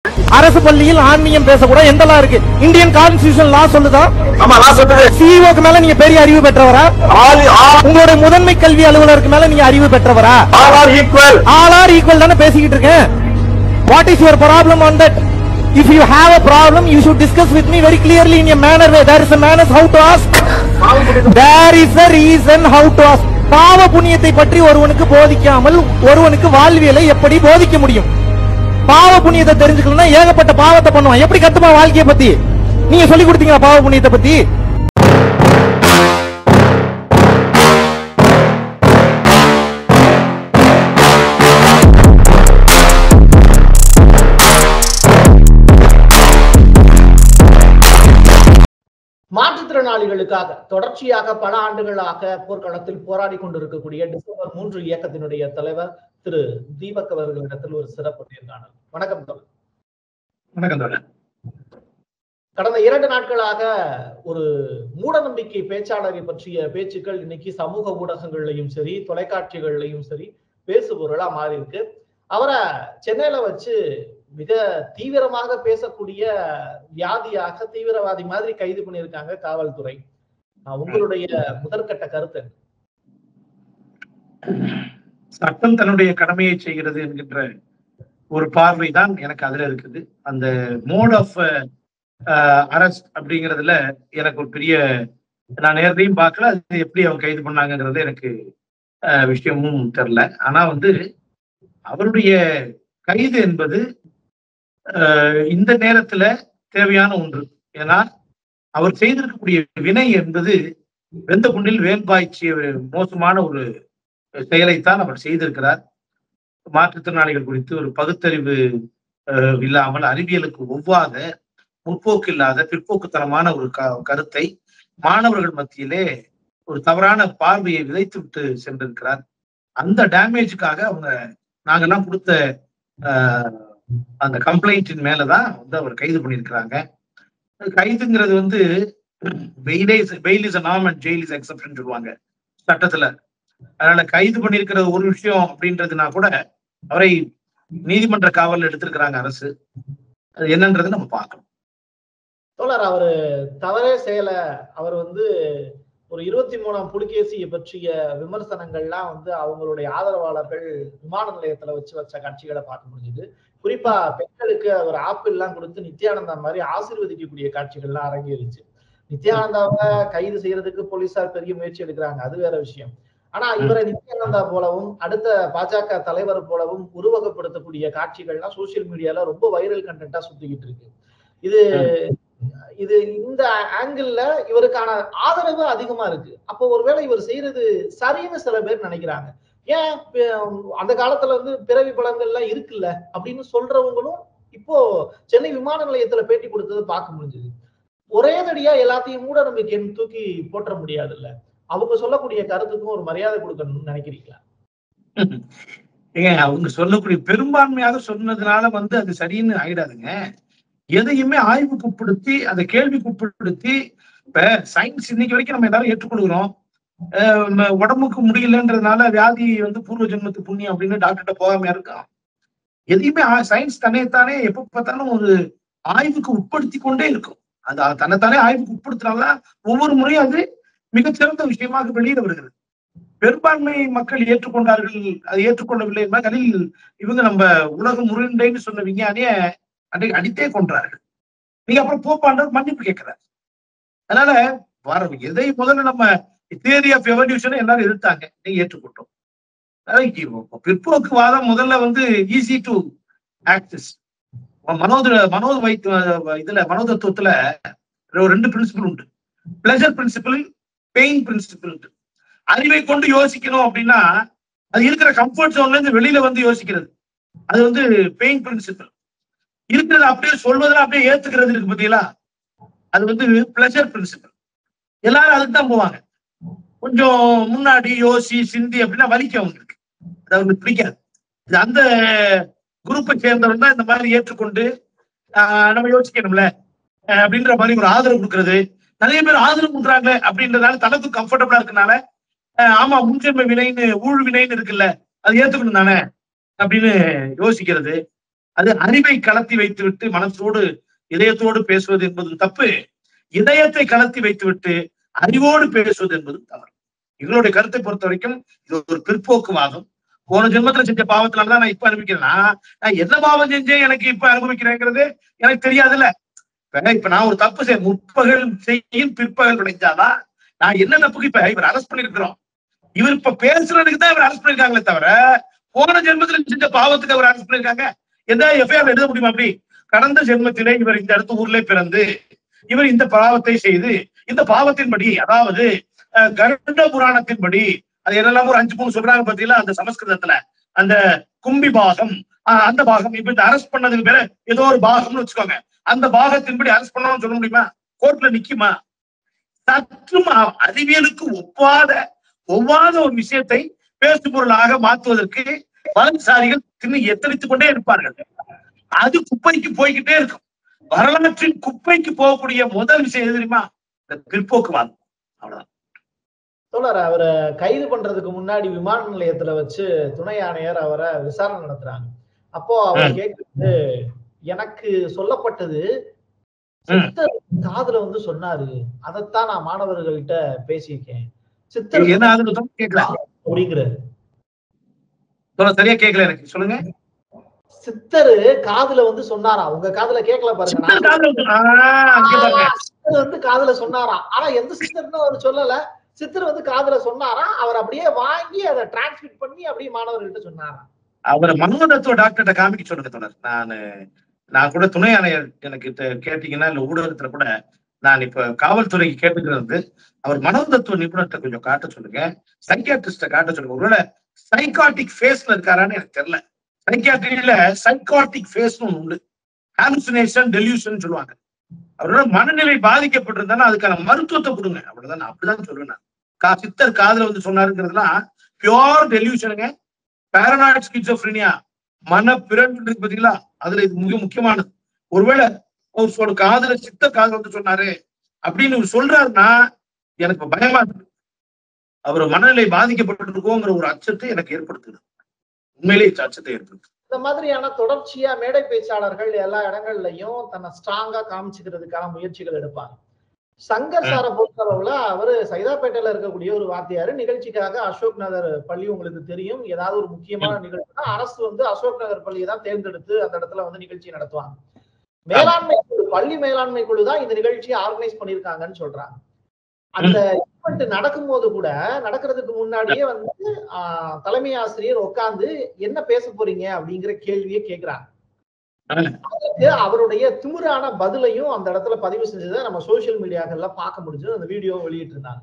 அரசு பள்ளியில் ஆன்மீகம் பேசக்கூடாது எந்த லா இருக்கு? இந்தியன் கான்ஸ்டிடியூஷன் லா சொல்லுதா? ஆமா லா சொல்லுது. சிஇஓக்கு மேல நீங்க பெரிய அறிவு பெற்றவரா? உங்களுடைய முதன்மை கல்வி அலுவலருக்கு மேல நீங்க அறிவு பெற்றவரா? All are equal. All are equal தானே பேசிக்கிட்டு இருக்கேன். What is your problem on that? If you have a problem, you should discuss with me very clearly in a manner way. There is a manner how to ask. There is a reason how to ask. பாவ புண்ணியத்தை பற்றி ஒருவனுக்கு போதிக்காமல் ஒருவனுக்கு வாழ்வியலை எப்படி போதிக்க முடியும்? பாவ புண்ணியத்தை தெரிஞ்சுக்கணும்னா ஏகப்பட்ட பாவத்தை பண்ணுவான். எப்படி கத்துமா வாழ்க்கையை பத்தி? நீங்க சொல்லி கொடுத்தீங்களா பாவ புண்ணியத்தை பத்தி? மாற்றுத்திறனாளிகளுக்காக தொடர்ச்சியாக பல ஆண்டுகளாக போர்க்களத்தில் போராடி கொண்டிருக்கக்கூடிய டிசம்பர் 3 இயக்கத்தினுடைய தலைவர் திரு தீபக் அவர்களிடத்தில் ஒரு சிறப்பு நேர்காணல். வணக்கம் தோழர். வணக்கம் தோழர். கடந்த 2 நாட்களாக ஒரு மூட நம்பிக்கை பேச்சாளரை பற்றிய பேச்சுக்கள் இன்னைக்கு சமூக ஊடகங்கள்லையும் சரி தொலைக்காட்சிகள்லையும் சரி பேசுபொருளா மாறி இருக்கு. அவரை சென்னையில வச்சு மிக தீவிரமாக பேசக்கூடிய வியாதியாக தீவிரவாதி மாதிரி கைது பண்ணியிருக்காங்க காவல்துறை. உங்களுடைய முதற்கட்ட கருத்து? சட்டம் தன்னுடைய கடமையை செய்கிறது என்கின்ற ஒரு பார்வை தான் எனக்கு அதுல இருக்குது. அந்த மோட் ஆஃப் அரெஸ்ட் அப்படிங்கிறதுல எனக்கு ஒரு பெரிய, நான் நேரத்தையும் பார்க்கல, அது எப்படி அவங்க கைது பண்ணாங்கிறது எனக்கு விஷயமும் தெரியல. ஆனா அவருடைய கைது என்பது இந்த நேரத்துல தேவையான ஒன்று. ஏன்னா அவர் செய்திருக்கக்கூடிய வினை என்பது வெந்த புண்ணில் வேல்பாய்ச்சிய மோசமான ஒரு செயலைத்தான் அவர் செய்திருக்கிறார். மாற்றுத்திறனாளிகள் குறித்து ஒரு பகுத்தறிவு இல்லாமல், அறிவியலுக்கு ஒவ்வாத, முற்போக்கு இல்லாத, பிற்போக்குத்தனமான ஒரு கருத்தை மாணவர்கள் மத்தியிலே ஒரு தவறான பார்வையை விதைத்து விட்டு சென்றிருக்கிறார். அந்த டேமேஜுக்காக நாங்கெல்லாம் கொடுத்த அந்த கம்ப்ளைண்டின் மேலதான் அவர் கைது பண்ணியிருக்கிறாங்க. கைதுங்கிறது bail is a norm and jail is exception சொல்லுவாங்க சட்டத்துல. அதனால கைது பண்ணிருக்கிற ஒரு விஷயம் அப்படின்றதுனா கூட அவரை நீதிமன்ற காவல் எடுத்திருக்கிறாங்க அரசு. அது என்னன்றது நம்ம பார்க்கணும். தோழர், அவரு தவறே செய்யல. அவர் ஒரு 23ஆம் புலிகேசியை பற்றிய விமர்சனங்கள்லாம் அவங்களுடைய ஆதரவாளர்கள் விமான நிலையத்துல வச்ச காட்சிகளை பார்க்க முடிஞ்சது. குறிப்பா பெண்களுக்கு அவர் ஆப்பிள் எல்லாம் கொடுத்து நித்யானந்தா மாதிரி ஆசீர்வதிக்கக்கூடிய காட்சிகள்லாம் அரங்கேறிச்சு. நித்யானந்தாவை கைது செய்யறதுக்கு போலீசார் பெரிய முயற்சி எடுக்கிறாங்க, அது வேற விஷயம். ஆனா இவரை நித்யானந்தா போலவும் அடுத்த பாஜக தலைவர் போலவும் உருவகப்படுத்தக்கூடிய காட்சிகள்லாம் சோசியல் மீடியால ரொம்ப வைரல் கண்டென்ட்டா சுத்திக்கிட்டு இருக்கு. இது இந்த ஆங்கிள் இவருக்கான ஆதரவு அதிகமா இருக்கு. அப்போ ஒருவேளை இவர் செய்யறது சரின்னு சில பேர் நினைக்கிறாங்க. ஏன் அந்த காலத்துல பிறவி பலன்கள்லாம் இருக்குல்ல அப்படின்னு சொல்றவங்களும் இப்போ சென்னை விமான நிலையத்துல பேட்டி கொடுத்ததை பார்க்க முடிஞ்சது. ஒரே தடியா எல்லாத்தையும் மூட நம்பிக்கைன்னு தூக்கி போற்ற முடியாது இல்ல. அவங்க சொல்லக்கூடிய கருத்துக்கும் ஒரு மரியாதை கொடுக்கணும்னு நினைக்கிறீங்களா? அவங்க சொல்லக்கூடிய பெரும்பான்மையாக சொன்னதுனால அது சரின்னு ஆயிடாதுங்க. எதையுமே ஆய்வுக்கு உட்படுத்தி அதை கேள்விக்கு உட்படுத்தி, இப்ப சயின்ஸ் இன்னைக்கு வரைக்கும் நம்ம எல்லாரும் ஏற்றுக்கொள்கிறோம். உடம்புக்கு முடியலன்றதுனால வியாதி பூர்வ ஜென்மத்து புண்ணியம் அப்படின்னு டாக்டர்கிட்ட போகாம இருக்கான். எதையுமே சயின்ஸ் தன்னைத்தானே எப்ப பார்த்தாலும் ஒரு ஆய்வுக்கு உட்படுத்தி கொண்டே இருக்கும். அது தன்னைத்தானே ஆய்வுக்கு உட்படுத்தினால்தான் ஒவ்வொரு முறையும் அது மிகச்சிறந்த விஷயமாக வெளியிட வருகிறது. பெரும்பான்மை மக்கள் ஏற்றுக்கொண்டார்கள், அது ஏற்றுக்கொள்ளவில்லை அதில் இவங்க நம்ம உலகம் முருண்டைன்னு சொன்ன விஞ்ஞானிய அடித்தே கொன்றார்கள். நீங்க அப்புறம் போப்பாண்டவர் மன்னிப்பு கேட்கிறார். அதனால எதை முதல்ல நம்ம தியரி ஆஃப் எவல்யூஷன் எல்லாரும் எதிர்த்தாங்க, நீங்க ஏற்றுக்கொண்டோம். பிற்போக்கு வாதம் முதல்ல ஈஸி டு ஆக்சஸ். மனோதத்துவத்துல 2 பிரின்சிபிள் உண்டு. Pleasure principle, pain principle. அறிவை கொண்டு யோசிக்கணும் அப்படின்னா அது இருக்கிற கம்ஃபர்ட் ஜோன்ல இருந்து வெளியில யோசிக்கிறது, அது பெயின் பிரின்சிபிள். இருக்கிறது அப்படியே சொல்வதில் அப்படியே ஏத்துக்கிறது இருக்கு பாத்தீங்களா, அது பிளஷர் பிரின்சிபிள். எல்லாரும் அதுக்கு தான் போவாங்க. கொஞ்சம் முன்னாடி யோசி சிந்தி அப்படின்னா வலிக்கும் அவங்களுக்கு, அது அவங்களுக்கு பிடிக்காது. இது அந்த குரூப்பை சேர்ந்தவன் தான் இந்த மாதிரி ஏற்றுக்கொண்டு நம்ம யோசிக்கணும்ல அப்படின்ற மாதிரி ஒரு ஆதரவு கொடுக்கறது. நிறைய பேர் ஆதரவு கொடுக்குறாங்க அப்படின்றதுனால தனக்கு கம்ஃபர்டபுளா இருக்கனால ஆமா முன்ஜென்ம வினைன்னு ஊழ் வினைன்னு இருக்குல்ல, அது ஏத்துக்கணும் தானே அப்படின்னு யோசிக்கிறது. அது அறிவை கலத்தி வைத்துவிட்டு மனசோடு இதயத்தோடு பேசுவது என்பதும் தப்பு. இதயத்தை கலத்தி வைத்துவிட்டு அறிவோடு பேசுவது என்பதும் தவறு. எங்களுடைய கருத்தை பொறுத்த வரைக்கும் இது ஒரு பிற்போக்குவாதம். போன ஜென்மத்துல செஞ்ச பாவத்தினாலதான் நான் இப்ப அனுபவிக்கிறேன்னா, நான் என்ன பாவம் செஞ்சேன் எனக்கு இப்ப அனுபவிக்கிறேங்கிறது எனக்கு தெரியாதுல்ல. இப்ப நான் ஒரு தப்பு செய்ய முற்பகல் செய்யும் பிற்பகல் விளைஞ்சாதான் நான் என்ன தப்புக்கு இப்ப இவர் அரெஸ்ட் பண்ணிருக்கிறோம். இவர் இப்ப பேசுறதுக்கு தான் இவர் அரெஸ்ட் பண்ணிருக்காங்களே தவிர போன ஜென்மத்துல செஞ்ச பாவத்துக்கு அவர் அரெஸ்ட் பண்ணிருக்காங்க. எந்த எஃப்ஐஆர் எழுத முடியுமா? அப்படி கடந்த ஜென்மத்திலே இவர் இந்த இடத்து ஊர்ல பிறந்து இவர் இந்த பாவத்தை செய்து இந்த பாவத்தின்படி, அதாவது கருட புராணத்தின்படி, அது என்னெல்லாம் ஒரு 5 சொல்றாங்க பாத்தீங்களா அந்த சமஸ்கிருதத்துல, அந்த கும்பி பாகம், அந்த பாகம் இப்ப இந்த அரெஸ்ட் பண்ணதுக்கு பேர ஏதோ ஒரு பாகம்னு வச்சுக்கோங்க. அந்த பாகத்தின்படி அரெஸ்ட் பண்ணணும்னு சொல்ல முடியுமா? கோர்ட்ல நிக்குமா? சற்றும் அறிவியலுக்கு ஒவ்வாத ஒரு விஷயத்தை பேசு பொருளாக மாற்றுவதற்கு வலதுசாரிகள் இன்னும் எத்தனித்துக் கொண்டே இருப்பார்கள். அது குப்பைக்கு போய்கிட்டே இருக்கும். வரலாற்றின் குப்பைக்கு போகக்கூடிய முதல் விஷயம் எது தெரியுமா? இந்த பிற்போக்குவாதம். அவ்வளவுதான். தோழர், அவரை கைது பண்றதுக்கு முன்னாடி விமான நிலையத்துல வச்சு துணை ஆணையர் அவரை விசாரணை நடத்துறாங்க. அப்போ அவர் கேட்கிறது, எனக்கு சொல்லப்பட்டது சித்தர் காதுல வந்து சொன்னாரு, அதைத்தான் நான் மாணவர்கள்ட்ட பேசியிருக்கேன். சித்தர் அப்படிங்கிறாரு. சரியா கேட்கல எனக்கு, சொல்லுங்க. சித்தரு காதுல வந்து சொன்னாராம், உங்க காதுல கேட்கல பாருங்க, சித்தர் வந்து காதுல சொன்னாராம். ஆனா எந்த சித்தர்னு அவர் சொல்லல. சித்தர் வந்து காதுல சொன்னாராம், அவர் அப்படியே வாங்கி அதை டிரான்ஸ்மிட் பண்ணி அப்படியே மாணவர்கள்ட்ட சொன்னாராம். அவர் மனோதத்துவ டாக்டர்கிட்ட காமிக்க சொல்லுங்க தோழர். நான் கூட துணை ஆணையர் எனக்கு கேட்டீங்கன்னா இல்ல ஊடகத்துல கூட நான் இப்ப காவல்துறைக்கு கேட்டுக்கிறது, அவர் மனோதத்துவ நிபுணர்கிட்ட கொஞ்சம் காட்ட சொல்லுங்க, சைக்கியாட்ரிஸ்ட காட்ட சொல்லுங்க. ஒருவேளை சைக்காட்டிக் ஃபேஸ்ல இருக்காரான்னு எனக்கு தெரியல. சைக்கியாட்ரியில சைக்காட்டிக் ஃபேஸ்னு ஒண்ணு உண்டு, ஹாலுசினேஷன் டெலியூஷன் சொல்லுவாங்க. அவரோட மனநிலை பாதிக்கப்பட்டிருந்தாலும் அதுக்கான மருத்துவத்தை கொடுங்க. அவ்வளவுதான், நான் அப்படிதான் சொல்லுவேன். சித்தர் காதுல வந்து சொன்னாருங்கிறதுலாம் பியோர் டெலியூஷனுங்க. பாரனாய்ட் ஸ்கிசோஃப்ரினியா, மன பிறழ்வு இருக்கு பாத்தீங்களா, அதுல இது மிக முக்கியமானது. ஒருவேளை ஒரு காதுல சித்தர் காதுல வந்து சொன்னாரு அப்படின்னு சொல்றாருன்னா எனக்கு பயமா இருக்கு. அவர் மனநிலை பாதிக்கப்பட்டிருக்கோங்கிற ஒரு அச்சத்தை எனக்கு ஏற்படுத்துது. உண்மையிலேயே அச்சத்தை ஏற்படுத்துது. இந்த மாதிரியான தொடர்ச்சியா மேடை பேச்சாளர்கள் எல்லா இடங்கள்லயும் தன்னை ஸ்ட்ராங்கா காமிச்சுக்கிறதுக்கான முயற்சிகள் எடுப்பாங்க. சங்கர் சாரை பொறுத்தளவுல அவரு சைதாப்பேட்டையில இருக்கக்கூடிய ஒரு வாத்தியாரு. நிகழ்ச்சிக்காக அசோக் நகர் பள்ளி உங்களுக்கு தெரியும், ஏதாவது ஒரு முக்கியமான நிகழ்ச்சினா அரசு வந்து அசோக் நகர் பள்ளியை தான் தேர்ந்தெடுத்து அந்த இடத்துல வந்து நிகழ்ச்சி நடத்துவாங்க. மேலாண்மை குழு, பள்ளி மேலாண்மை குழு தான் இந்த நிகழ்ச்சியை ஆர்கனைஸ் பண்ணிருக்காங்கன்னு சொல்றாங்க. அந்த ஈவெண்ட் நடக்கும்போது கூட, நடக்கிறதுக்கு முன்னாடியே வந்து தலைமை ஆசிரியர் உட்கார்ந்து என்ன பேச போறீங்க அப்படிங்கிற கேள்வியை கேட்கிறாங்க. அவருடைய திமிரான பதிலையும் அந்த இடத்துல பதிவு செஞ்சதை நம்ம சோசியல் மீடியாக்கள்ல பார்க்க முடிஞ்சது. அந்த வீடியோ வெளியிட்டு இருந்தாங்க.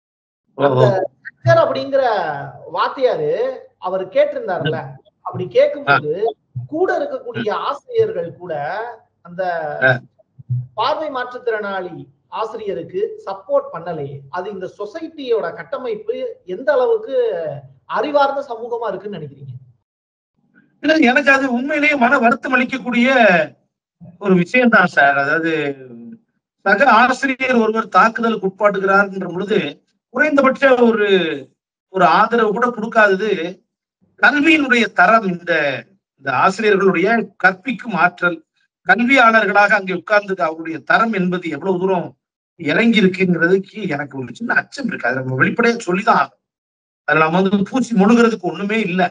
அப்படிங்கிற வாத்தியாரு அவர் கேட்டிருந்தாருல்ல, அப்படி கேட்கும்போது கூட இருக்கக்கூடிய ஆசிரியர்கள் கூட அந்த பார்வை மாற்றுத்திறனாளி ஆசிரியருக்கு சப்போர்ட் பண்ணலையே. அது இந்த சொசைட்டியோட கட்டமைப்பு எந்த அளவுக்கு அறிவார்ந்த சமூகமா இருக்குன்னு நினைக்கிறீங்க? இல்ல, எனக்கு அது உண்மையிலேயே மன வருத்தம் அளிக்கக்கூடிய ஒரு விஷயம் தான் சார். அதாவது சக ஆசிரியர் ஒருவர் தாக்குதலுக்கு உட்பாட்டுகிறார்ன்ற பொழுது குறைந்தபட்ச ஒரு ஆதரவு கூட கொடுக்காதது கல்வியினுடைய தரம், இந்த ஆசிரியர்களுடைய கற்பிக்கும் ஆற்றல், கல்வியாளர்களாக அங்கே உட்கார்ந்து அவருடைய தரம் என்பது எவ்வளவு தூரம் இறங்கி இருக்குங்கிறதுக்கு எனக்கு ஒரு சின்ன அச்சம் இருக்கு. அதை நம்ம வெளிப்படையா சொல்லிதான் ஆகும். அதுல நம்ம வந்து பூச்சி முழுகிறதுக்கு ஒண்ணுமே இல்லை.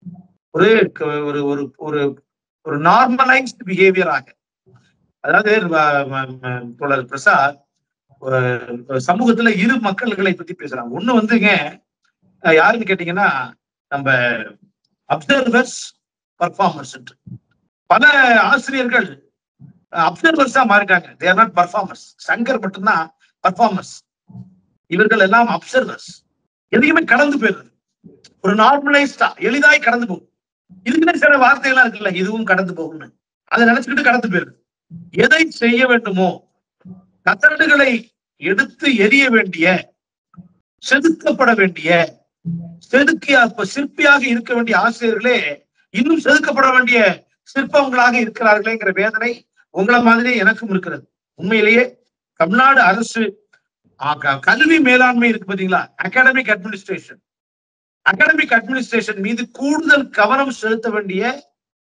ஒரு நார்மலைஸ்ட் பிஹேவியராக, அதாவது தோழர் பிரசாத் சமூகத்துல இரு மக்கள்களை பத்தி பேசுறாங்க. ஒண்ணு வந்துங்க யாருன்னு கேட்டீங்கன்னா நம்ம அப்சர்வர்ஸ், பர்ஃபார்மர்ஸ். பல ஆசிரியர்கள் அப்சர்வர்ஸா மாறிட்டாங்க. They are not performers. Shankar மட்டும்தான் பர்ஃபார்மர்ஸ். இவர்கள் எல்லாம் அப்சர்வர்ஸ். எதையுமே கடந்து போயிடுறது, ஒரு நார்மலைஸ்டா எளிதாய் கடந்து போகும். இதுக்குன்னு சில வார்த்தைகள்லாம் இருக்குல்ல, இதுவும் கடந்து போகும்னு, அதை நினைச்சுக்கிட்டு கடந்து போயிடுது. எதை செய்ய வேண்டுமோ, கத்தடுகளை எடுத்து எரிய வேண்டிய, செதுக்கப்பட வேண்டிய, சிற்பியாக இருக்க வேண்டிய ஆசிரியர்களே இன்னும் செதுக்கப்பட வேண்டிய சிற்பங்களாக இருக்கிறார்களேங்கிற வேதனை உங்களை மாதிரி எனக்கும் இருக்கிறது. உண்மையிலேயே தமிழ்நாடு அரசு கல்வி மேலாண்மை இருக்கு பாத்தீங்களா, அகாடமிக் அட்மினிஸ்ட்ரேஷன் மீது கூடுதல் கவனம் செலுத்த வேண்டிய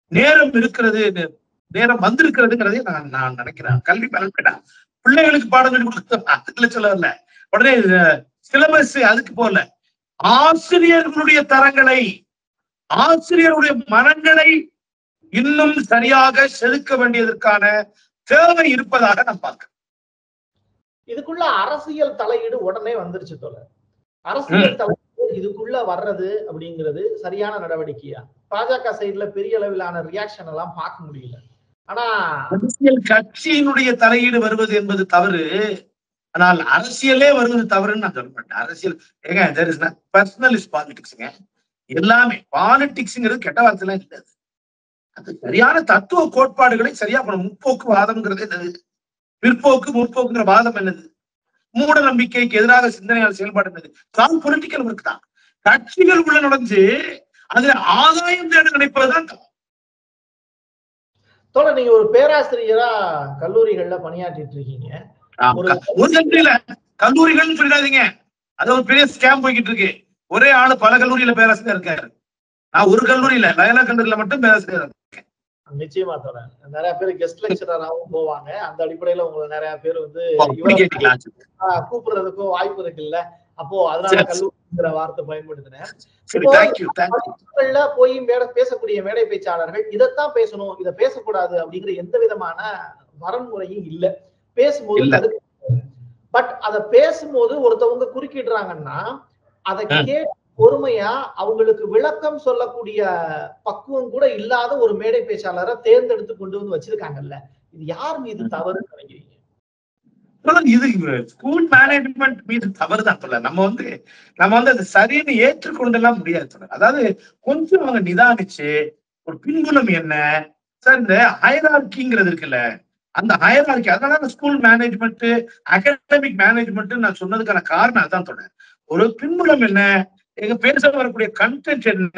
நேரம் இருக்கிறது, நேரம் வந்திருக்கிறதுங்கிறதே நான் நினைக்கிறேன். கல்வி பலப்படா பிள்ளைகளுக்கு பாடம் சொல்லி கொடுக்க அதுக்குள்ள சொல்லல, உடனே சிலபஸ் அதுக்கு போல ஆசிரியர்களுடைய தரங்களை, ஆசிரியருடைய மனங்களை இன்னும் சரியாக செதுக்க வேண்டியதற்கான தேவை இருப்பதாக நான் பார்க்கிறேன். இதுக்குள்ள அரசியல் தலையீடு உடனே வந்துருச்சு தோழர். அரசியல் தலையீடு இதுக்குள்ள வர்றது அப்படிங்கிறது சரியான நடவடிக்கையா? பாஜக சைடுல பெரிய அளவிலான ரியாக்ஷன் எல்லாம் பார்க்க முடியல. ஆனா அரசியல் கட்சியினுடைய தலையீடு வருவது என்பது தவறு, ஆனால் அரசியலே வருவது தவறுன்னு நான் சொல்ல மாட்டேன். அரசியல் ஏங்க there is not personal is பாலிடிக்ஸ்ங்க. எல்லாமே பாலிடிக்ஸ்ங்கிறது கெட்ட வார்த்தைலாம் இல்லை. அது சரியான தத்துவ கோட்பாடுகளை சரியா பண்ணணும். முற்போக்கு வாதம்ங்கிறது என்னது? பிற்போக்கு முற்போக்குங்கிற வாதம் என்னது? மூட நம்பிக்கைக்கு எதிராக சிந்தனையால் செயல்பாடு என்னது? தான் பொலிட்டிக்கல் ஒர்க் தான். கட்சிகள் உள்ள நுழைஞ்சு அதுல ஆதாயம் தேட நினைப்பதுதான் தோழர். நீங்க ஒரு பேராசிரியரா கல்லூரிகள்ல பணியாற்றிட்டு இருக்கீங்க. ஒரு கல்லூரியில கல்லூரிகள்னு சொல்லிடாதீங்க, அது ஒரு பெரிய ஸ்கேம் போய்கிட்டு இருக்கு. ஒரே ஆளு பல கல்லூரியில பேராசிரியர் இருக்காரு. நான் ஒரு கல்லூரியில லயலா கல்லூரியில மட்டும் பேராசிரியர் இருக்கேன். நிச்சயமா தோழர், நிறைய பேர் கெஸ்ட் லெக்சரராகவும் போவாங்க. அந்த அடிப்படையில உங்களை நிறைய பேர் வந்து கூப்பிடுறதுக்கும் வாய்ப்பு இருக்குல்ல. அப்போ அதனால கல்லூரிங்கிற வார்த்தை பயன்படுத்தினேன். போய் பேசக்கூடிய மேடை பேச்சாளர்கள் இதைத்தான் பேசணும், இதை பேசக்கூடாது அப்படிங்கிற எந்த விதமான வரன்முறையும் இல்ல. பேசும்போது பட் அத பேசும்போது ஒருத்தவங்க குறுக்கிடுறாங்கன்னா அதை கேட்டு பொறுமையா அவங்களுக்கு விளக்கம் சொல்லக்கூடிய பக்குவம் கூட இல்லாத ஒரு மேடை பேச்சாளரை தேர்ந்தெடுத்து கொண்டு வந்து வச்சிருக்காங்கல்ல, இது யார் மீது தவறுன்னு நினைக்கிறீங்க? இது ஸ்கூல் மேனேஜ்மெண்ட் மீது தவறுதான். நம்ம வந்து அது சரின்னு ஏற்றுக்கொண்டெல்லாம் முடியாது. அதாவது கொஞ்சம் அவங்க நிதானிச்சு ஒரு பின்புலம் என்ன சார், இந்த ஹைரார்கிங்கிறது இருக்குல்ல, அந்த ஹைரார்கி, அதனால ஸ்கூல் மேனேஜ்மெண்ட் அகாடமிக் மேனேஜ்மெண்ட் நான் சொன்னதுக்கான காரணம் அதான் சொன்னேன். ஒரு பின்புலம் என்ன, எங்க பேச வரக்கூடிய கண்டென்ட் என்ன,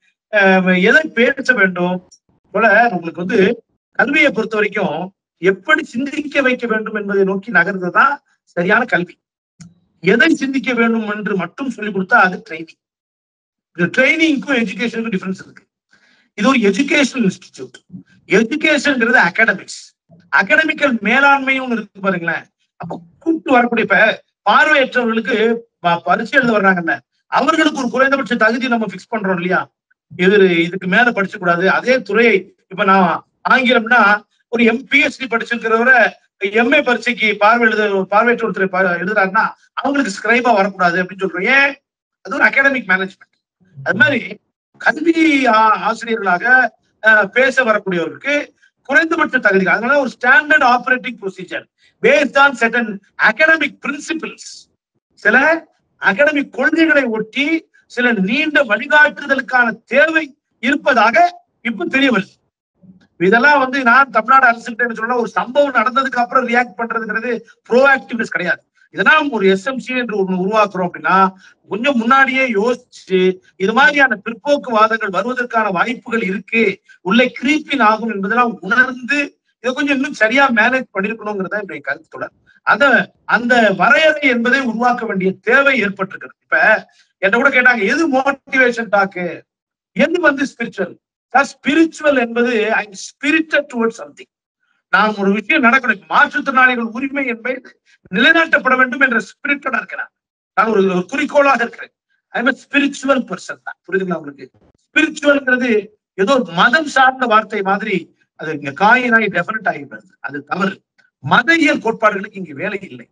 எதை பேச வேண்டும் போல. உங்களுக்கு வந்து கல்வியை பொறுத்த வரைக்கும் எப்படி சிந்திக்க வைக்க வேண்டும் என்பதை நோக்கி நகர்றதுதான் சரியான கல்வி. எதை சிந்திக்க வேண்டும் என்று மட்டும் சொல்லிக் கொடுத்தா அது ட்ரைனிங். ட்ரைனிங்க்கும் எஜுகேஷனுக்கும் டிஃபரன்ஸ் இருக்கு. இது ஒரு எஜுகேஷனல் இன்ஸ்டிடியூட். எஜுகேஷன்ங்கிறது அகாடமிக்ஸ். அகாடமிக்கல் மேலாண்மையும் இருக்கு பாருங்களேன். அப்ப கூப்பிட்டு வரக்கூடிய பார்வையற்றவர்களுக்கு பரீட்சை எழுத வர்றாங்கல்ல, அவர்களுக்கு ஒரு குறைந்தபட்ச தகுதி நம்ம பிக்ஸ் பண்றோம் இல்லையா? இதுக்கு மேல படிச்சு கூடாது. அதே துறையை இப்ப நான் ஆங்கிலம்னா ஒரு பிஹெச்டி படிச்சிருக்கிறவரை எம்ஏ பரீட்சைக்கு பார்வையற்ற ஒருத்தர் எழுதுறாருன்னா அவங்களுக்கு ஸ்கிரைபா வரக்கூடாது அப்படின்னு சொல்றோம். ஏன்? அது ஒரு அகாடமிக் மேனேஜ்மெண்ட். அது மாதிரி கல்வி ஆசிரியர்களாக பேச வரக்கூடியவர்களுக்கு குறைந்தபட்ச தகுதி. அதனால ஒரு standard operating procedure based on certain academic principles, சில அகாடமிக் கொள்கைகளை ஒட்டி சில நீண்ட வழிகாட்டுதலுக்கான தேவை இருப்பதாக இப்ப தெரிய வருது. இதெல்லாம் வந்து நான் தமிழ்நாடு அரசு சொன்னா ஒரு சம்பவம் நடந்ததுக்கு அப்புறம் ரியாக்ட் பண்றதுங்கிறது ப்ரோஆக்டிவ்னஸ் கிடையாது. இதெல்லாம் ஒரு எஸ்எம்சி என்று ஒண்ணு உருவாக்குறோம் அப்படின்னா கொஞ்சம் முன்னாடியே யோசிச்சு இது மாதிரியான பிற்போக்குவாதங்கள் வருவதற்கான வாய்ப்புகள் இருக்கு, உள்ளே கிரீப்பின் ஆகும் என்பதெல்லாம் உணர்ந்து இதை கொஞ்சம் இன்னும் சரியா மேனேஜ் பண்ணிருக்கணுங்கிறதா என்னுடைய கருத்துடன். அந்த வரையறை என்பதை உருவாக்க வேண்டிய தேவை ஏற்பட்டிருக்கிறது. இப்ப என்ன கூட கேட்டாங்க, எது மோட்டிவேஷன் டாக்கு, எது வந்து ஸ்பிரிச்சுவல்? ஸ்பிரிச்சுவல் என்பது I am spirited towards something. நான் ஒரு விஷயம் நடக்கணும், மாற்றுத்திறனாளிகள் உரிமை என்பது நிலைநாட்டப்பட வேண்டும் என்ற ஸ்பிரிட்டடா இருக்கிறேன். நான் ஒரு குறிக்கோளாக இருக்கிறேன். ஐ எம் ஸ்பிரிச்சுவல் பர்சன் தான். புரியுதுங்களா உங்களுக்கு? ஸ்பிரிச்சுவல்ங்கிறது ஏதோ மதம் சார்ந்த வார்த்தை மாதிரி அது இங்க காயினாய் டெஃபினட் ஆகிடுறது. அது தவறு. மதவியல் கோட்பாடுகளுக்கு இங்க வேலை இல்லை.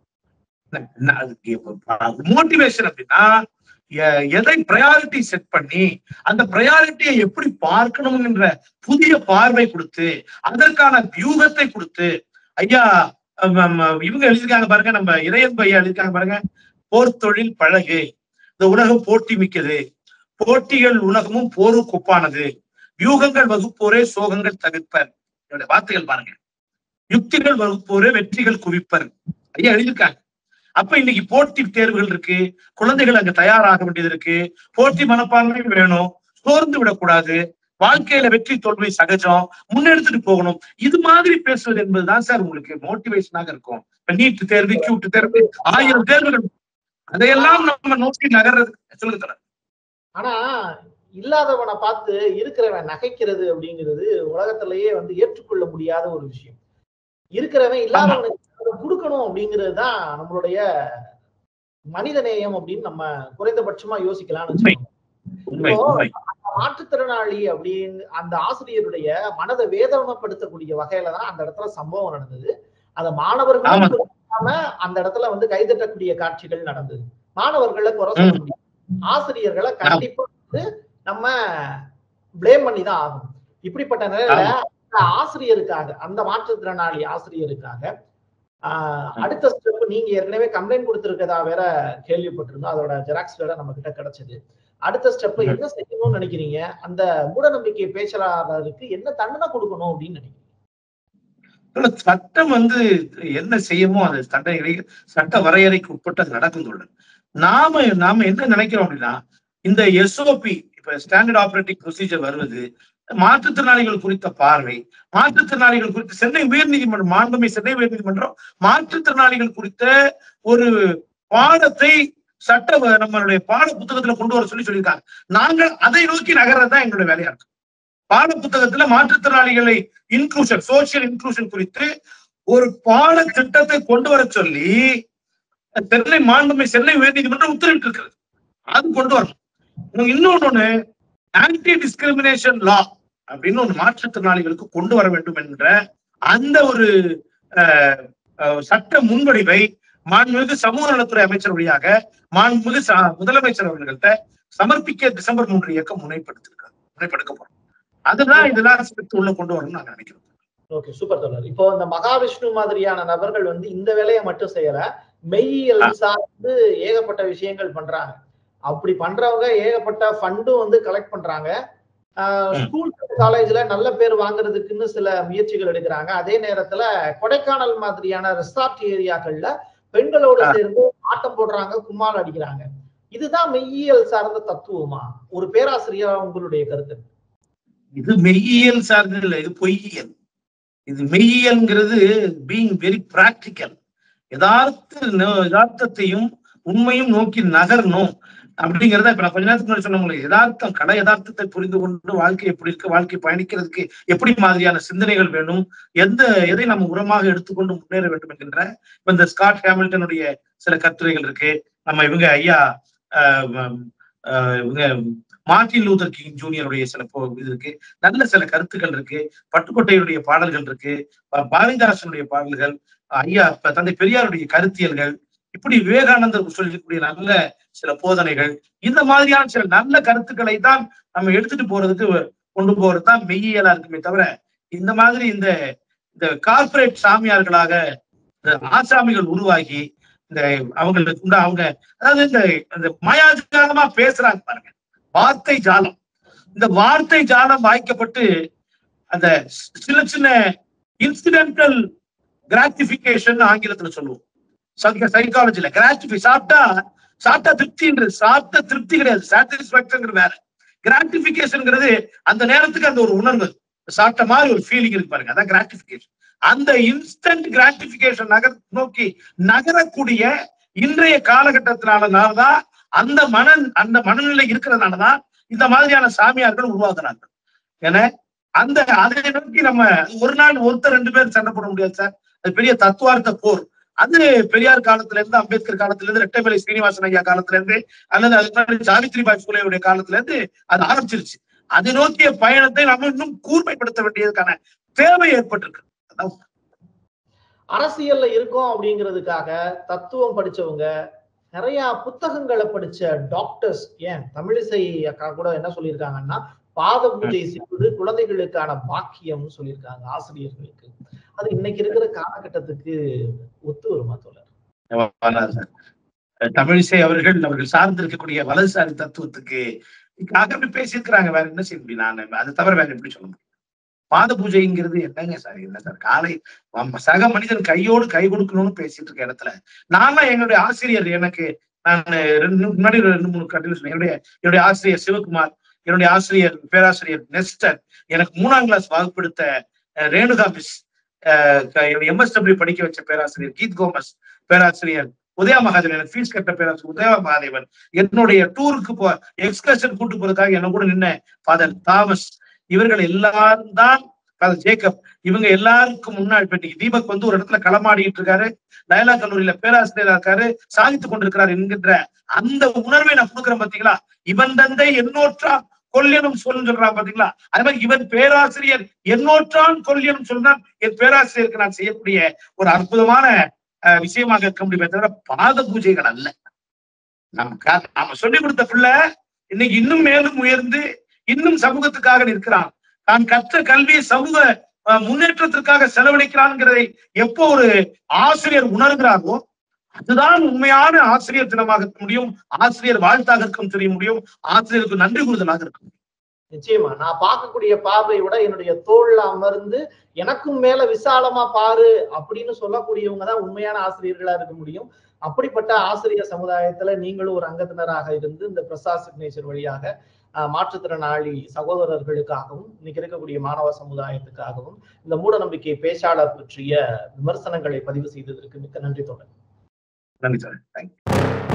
மோட்டிவேஷன் அப்படின்னா எதை ப்ரையாரிட்டி செட் பண்ணி அந்த ப்ரையாரிட்டியை எப்படி பார்க்கணும் என்ற புதிய பார்வை கொடுத்து அதற்கான வியூகத்தை கொடுத்து, ஐயா இவங்க எழுதியிருக்காங்க பாருங்க, நம்ம இறையன்பு ஐயா எழுதியிருக்காங்க பாருங்க, போர் தொழில் பழகு, இந்த உலகம் போட்டி மிக்கது, போட்டிகள் உலகமும் போருக்கு ஒப்பானது, வியூகங்கள் வகுப்போரே சோகங்கள் தவிர்ப்பர். வார்த்தைகள் பாருங்க. யுக்திகள் வகுப்போரே வெற்றிகள் குவிப்பர். ஐயா எழுதியிருக்காங்க. அப்ப இன்னைக்கு போட்டி தேர்வுகள் இருக்கு, குழந்தைகள் அங்க தயாராக வேண்டியது இருக்கு, போட்டி மனப்பான்மை வேணும், சோர்ந்து விடக்கூடாது, வாழ்க்கையில வெற்றி தோல்வி சகஜம், முன்னெடுத்துட்டு போகணும். இது மாதிரி பேசுவது என்பதுதான் சார் உங்களுக்கு மோட்டிவேஷனாக இருக்கும். இப்ப நீட் தேர்வு, கியூட் தேர்வு, 1000 தேர்வுகள், அதையெல்லாம் நம்ம நோக்கி நகர்றது. சொல்லுங்க. ஆனா இல்லாதவனை பார்த்து இருக்கிறவன் நகைக்கிறது அப்படிங்கிறது உலகத்திலேயே வந்து ஏற்றுக்கொள்ள முடியாத ஒரு விஷயம். இருக்கிறவன் இல்லாதவனுக்கு கொடுக்கணும் அப்படிங்கிறது தான் நம்மளுடைய மனிதநேயம் அப்படின்னு நம்ம குறைந்தபட்சமா யோசிக்கலாம்னு. இப்போ மாற்றுத்திறனாளி அப்படின்னு அந்த ஆசிரியருடைய மனதை வேதனைப்படுத்தக்கூடிய வகையில தான் அந்த இடத்துல சம்பவம் நடந்தது. அந்த மாணவர்களும் அந்த இடத்துல வந்து கைதட்டக்கூடிய காட்சிகள் நடந்தது. மாணவர்களை குறை சொல்ல முடியும், ஆசிரியர்களை கண்டிப்பா வந்து நம்ம பிளேம் பண்ணி தான் ஆகும். இப்படிப்பட்ட நிலையில ஆசிரியருக்காக, அந்த மாற்றுத்திறனாளி ஆசிரியருக்காக அடுத்த ஸ்டெப், நீங்க ஏற்கனவே கம்ப்ளைண்ட் கொடுத்திருக்கதா வேற கேள்விப்பட்டிருந்தோம், அதோட ஜெராக்ஸ் வேற நம்ம கிட்ட கிடைச்சது. அடுத்த ஸ்டெப் என்ன செய்யணும்னு நினைக்கிறீங்க? அந்த மூடநம்பிக்கை பேச்சாளருக்கு என்ன தண்டனை கொடுக்கணும் அப்படின்னு நினைக்கிறீங்க? சட்டம் வந்து என்ன செய்யுமோ அது சட்ட வரையறைக்கு உட்பட்டு அது நடக்கும். நாம என்ன நினைக்கிறோம் அப்படின்னா, இந்த SOP இப்ப ஸ்டாண்டர்ட் ஆபரேட்டிங் ப்ரொசீஜர் வருவது, மாற்றுத்திறனாளிகள் குறித்த பார்வை, மாற்றுத்திறனாளிகள் குறித்த சென்னை உயர்நீதிமன்றம், மாண்புமை சென்னை உயர்நீதிமன்றம் மாற்றுத்திறனாளிகள் குறித்த ஒரு பாடத்தை நம்மளுடைய பாட புத்தகத்துல கொண்டு வர சொல்லியிருக்காங்க. நாங்கள் அதை நோக்கி நகர்றதுதான் எங்களுடைய வேலையா இருக்கு. பாட புத்தகத்துல மாற்றுத்திறனாளிகளை இன்க்ளூஷன், சோசியல் இன்க்ளூஷன் குறித்து ஒரு பாட திட்டத்தை கொண்டு வர சொல்லி சென்னை மாண்புமை சென்னை உயர்நீதிமன்றம் உத்தரவிட்டு இருக்கிறது. அது கொண்டு வரணும். இன்னொன்னு, ஆன்டி டிஸ்கிரிமினேஷன் லா அப்படின்னு ஒரு மாற்றுத்திறனாளிகளுக்கு கொண்டு வர வேண்டும் என்ற அந்த ஒரு சட்ட முன்வடிவை மாண்புமிகு சமூக நலத்துறை அமைச்சர் வழியாக மாண்புமிகு முதலமைச்சர் அவர்கள்ட்ட சமர்ப்பிக்க டிசம்பர் 3 இயக்கம் முனைப்படுத்த போறோம். அதுதான் இதெல்லாம் உள்ள கொண்டு வரணும்னு நாங்க நினைக்கிறோம். ஓகே, சூப்பர் தோழர். இப்போ இந்த மகாவிஷ்ணு மாதிரியான நபர்கள் வந்து இந்த வேலையை மட்டும் செய்யற, மெய்யியல் சார்ந்து ஏகப்பட்ட விஷயங்கள் பண்றாங்க. அப்படி பண்றவங்க ஏகப்பட்ட ஃபண்டும் வந்து கலெக்ட் பண்றாங்க. ஸ்கூல் காலேஜ்ல நல்ல பேர் வாங்குறதுக்குன்னு சில முயற்சிகள் எடுக்கிறாங்க. அதே நேரத்துல கொடைக்கானல் மாதிரியான ரெசார்ட் ஏரியாக்கள்ல பெண்களோட சேர்ந்து ஆட்டம் போடுறாங்க, கும்மால் அடிக்கிறாங்க. இதுதான் மெய்யியல் சார்ந்த தத்துவமா? ஒரு பேராசிரியர் உங்களுடைய கருத்து? இது மெய்யியல் சார்ந்து இல்லை, இது பொய்யியல். இது மெய்யியல்ங்கிறது பீயிங் வெரி பிராக்டிக்கல். யதார்த்தத்தையும் உண்மையும் நோக்கி நகரணும் அப்படிங்கிறத இப்ப நான் கொஞ்ச நேரத்துக்கு முன்னாடி சொன்ன முடியும். யதார்த்தம், கடை யதார்த்தத்தை புரிந்து கொண்டு வாழ்க்கை எப்படி இருக்கு, வாழ்க்கை பயணிக்கிறதுக்கு எப்படி மாதிரியான சிந்தனைகள் வேணும், எதை நம்ம உரமாக எடுத்துக்கொண்டு முன்னேற வேண்டும் என்கின்ற இப்ப இந்த ஸ்காட் ஹாமில்டனுடைய சில கட்டுரைகள் இருக்கு. நம்ம இவங்க ஐயா இவங்க மார்ட்டின் லூதர் கிங் ஜூனியருடைய சில இது இருக்கு, நல்ல சில கருத்துக்கள் இருக்கு, பட்டுக்கோட்டையுடைய பாடல்கள் இருக்கு, பாரதிதாசனுடைய பாடல்கள், ஐயா தந்தை பெரியாருடைய கருத்தியல்கள், இப்படி விவேகானந்தர் சொல்லக்கூடிய நல்ல சில போதனைகள், இந்த மாதிரியான சில நல்ல கருத்துக்களை தான் நம்ம எடுத்துட்டு போறதுக்கு கொண்டு போறதுதான் மெய்யியலா இருக்குமே தவிர, இந்த மாதிரி இந்த கார்பரேட் சாமியார்களாக இந்த ஆசாமிகள் உருவாகி இந்த அவங்களுக்கு அவங்க அதாவது இந்த மாயாஜாலமா பேசுறாங்க பாருங்க, வார்த்தை ஜாலம். இந்த வார்த்தை ஜாலம் வாய்க்கப்பட்டு அந்த சின்ன சின்ன இன்சிடென்டல் கிராட்டிபிகேஷன் ஆங்கிலத்துல சொல்லுவோம், சைக்காலஜில கிராட்டிஃபை, சாப்பிட்டா திருப்தின்றது, சாப்பிட்ட திருப்தி கிடையாது, சாட்டிஸ்பாக்சன் வேற. கிராட்டிபிகேஷன்ங்கிறது அந்த நேரத்துக்கு அந்த ஒரு உணர்வு, சாப்பிட்ட மாதிரி ஒரு ஃபீலிங் இருக்கு பாருங்க, அதான் கிராட்டிபிகேஷன். அந்த இன்ஸ்டன்ட் கிராட்டிபிகேஷன் நோக்கி நகரக்கூடிய இன்றைய காலகட்டத்தினாலதான், அந்த மனநிலை இருக்கிறதுனாலதான் இந்த மாதிரியான சாமியார்கள் உருவாக்குறாங்க. ஏன்னா அதை நோக்கி நம்ம ஒரு நாள் ஒருத்தர் 2 பேர் சண்டை போட முடியாது சார். அது பெரிய தத்துவார்த்த போர். அது பெரியார் காலத்துல இருந்து, அம்பேத்கர் காலத்துல இருந்து, ரெட்டைமலை ஸ்ரீனிவாசன் ஐயா காலத்துல இருந்து, அல்லது அதுக்கு முன்னாடி சாவித்ரிபாய் பூலேவுடைய காலத்துல இருந்து அது ஆரம்பிச்சிருச்சு. அதை நோக்கிய பயணத்தை நம்ம இன்னும் கூர்மைப்படுத்த வேண்டியதுக்கான தேவை ஏற்பட்டிருக்கு. அரசியல்ல இருக்கோம் அப்படிங்கிறதுக்காக தத்துவம் படிச்சவங்க, நிறைய புத்தகங்களை படிச்ச டாக்டர்ஸ், ஏன் தமிழிசை அக்கா கூட என்ன சொல்லியிருக்காங்கன்னா, பாத பூஜை செய்வது குழந்தைகளுக்கான பாக்கியம்னு சொல்லியிருக்காங்க ஆசிரியர்களுக்கு. அது இன்னைக்கு இருக்கிற காலகட்டத்துக்கு ஒத்து வருமா தோழர்? தமிழிசை அவர்கள் சார்ந்து இருக்கக்கூடிய வலதுசாரி தத்துவத்துக்கு பேசியிருக்கிறாங்க. வேற என்ன செய்ய முடியும்? நான் அதை தவிர வேற எப்படி சொல்ல முடியும்? பாத பூஜைங்கிறது என்னங்க சார்? என்ன சார், காலை சக மனிதன் கையோடு கை கொடுக்கணும்னு பேசிட்டு இருக்க இடத்துல நான் என்னுடைய ஆசிரியர், எனக்கு நான் முன்னாடி 2-3 கட்டில சொன்னேன், என்னுடைய ஆசிரியர் சிவகுமார், என்னுடைய ஆசிரியர் பேராசிரியர் நெஸ்டர், எனக்கு 3ஆம் கிளாஸ் வகுப்படுத்த ரேணுகா மிஸ், என்னுடைய MSW படிக்க வச்ச பேராசிரியர் கீத் கோமஸ், பேராசிரியர் உதயா மகாதேவன், எனக்கு ஃபீஸ் கட்ட பேராசிரியர் உதயா மகாதேவன், என்னுடைய டூருக்கு எக்ஸ்கர்ஷன் கூட்டு போறதுக்காக என்ன கூட நின்ன ஃபாதர் தாமஸ், இவர்கள் எல்லாரும் தான் ஜேக்கப், இவங்க எல்லாருக்கும் முன்னாடி இன்னைக்கு தீபக் வந்து ஒரு இடத்துல களமாடிட்டு இருக்காரு, லயலா கல்லூரியில பேராசிரியரா இருக்காரு, சாதித்துக் கொண்டிருக்கிறார் என்கின்ற அந்த உணர்வை நான் கொடுக்குறேன் பாத்தீங்களா. இவன் தந்தை என்னோற்றான் கொல்லியனும் சொல்றான் பாத்தீங்களா. அதே மாதிரி இவன் பேராசிரியர் என்னோற்றான் கொல்லியனும் சொன்னான். என் பேராசிரியருக்கு நான் செய்யக்கூடிய ஒரு அற்புதமான விஷயமாக இருக்க முடியுமே தவிர பாத பூஜைகள் அல்ல. நாம சொல்லிக் கொடுத்த பிள்ளை இன்னைக்கு இன்னும் மேலும் உயர்ந்து இன்னும் சமூகத்துக்காக நிற்கிறான். தான் கற்ற கல்வியை சமூக முன்னேற்றத்திற்காக செலவழிக்கிறான்ங்கிறதை எப்போ ஒரு ஆசிரியர் உணர்கிறாரோ அதுதான் உண்மையான ஆசிரியர் தினமாக இருக்க முடியும், ஆசிரியர் வாழ்த்தாக இருக்க தெரிய முடியும், ஆசிரியருக்கு நன்றி கூறுதலாக இருக்க முடியும். நிச்சயமா நான் பார்க்கக்கூடிய பார்வையை விட என்னுடைய தோல்ல அமர்ந்து எனக்கும் மேல விசாலமா பாரு அப்படின்னு சொல்லக்கூடியவங்க தான் உண்மையான ஆசிரியர்களா இருக்க முடியும். அப்படிப்பட்ட ஆசிரியர் சமுதாயத்துல நீங்களும் ஒரு அங்கத்தினராக இருந்து இந்த பிரசாத் சிக்னேச்சர் வழியாக மாற்றுத்திறனாளி சகோதரர்களுக்காகவும் இன்னைக்கு இருக்கக்கூடிய மாணவ சமுதாயத்துக்காகவும் இந்த மூட நம்பிக்கை பேச்சாளர் பற்றிய விமர்சனங்களை பதிவு செய்ததற்கு மிக்க நன்றி. தொடர் நன்றி சார். தேங்க்யூ.